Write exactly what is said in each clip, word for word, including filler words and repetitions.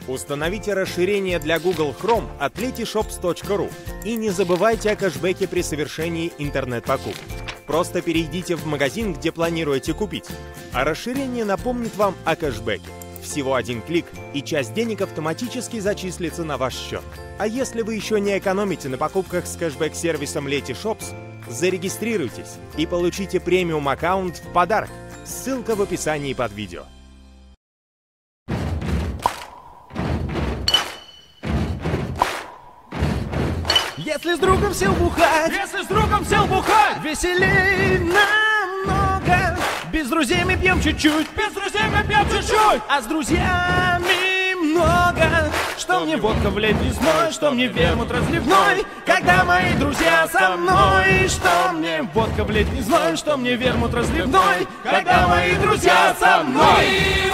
Установите расширение для Google Chrome от letyshops точка ру и не забывайте о кэшбэке при совершении интернет-покупок. Просто перейдите в магазин, где планируете купить, а расширение напомнит вам о кэшбэке. Всего один клик, и часть денег автоматически зачислится на ваш счет. А если вы еще не экономите на покупках с кэшбэк-сервисом Letyshops, зарегистрируйтесь и получите премиум-аккаунт в подарок. Ссылка в описании под видео. Если с другом сел бухать, Если с другом сел бухать, веселей намного. Без друзей мы пьем чуть-чуть, без друзей мы пьем чуть-чуть, а с друзьями много. Что мне водка в летний зной, что мне вермут разливной, когда мои друзья со мной. Что мне водка в летний зной, что мне вермут разливной, когда мои друзья со мной.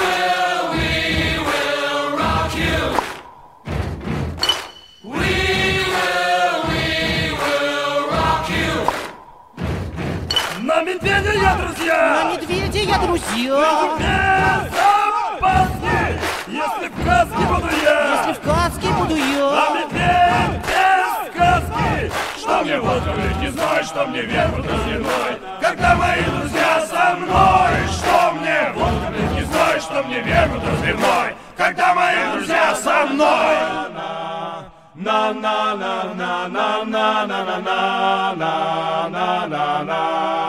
На медведя я, друзья! На медведя я, друзья! Безопасный, если в каске буду я! Если в каске буду На я! медведь без сказки! Что мне водка в летний зной, что мне вермут разливной, когда мои друзья со мной! Что мне водка в летний зной, что мне вермут разливной, когда мои друзья со мной! На на на на на на на на на на на на